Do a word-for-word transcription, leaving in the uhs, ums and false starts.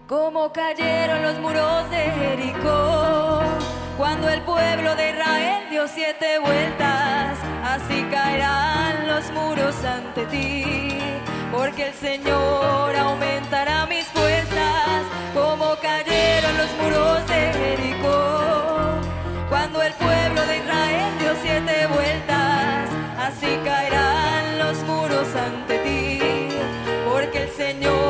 Como cayeron los muros de Jericó, cuando el pueblo de Israel dio siete vueltas, así caerán los muros ante ti, porque el Señor aumentará mis fuerzas. Como cayeron los muros de Jericó, cuando el pueblo de Israel dio siete vueltas, así caerán los muros ante ti, porque el Señor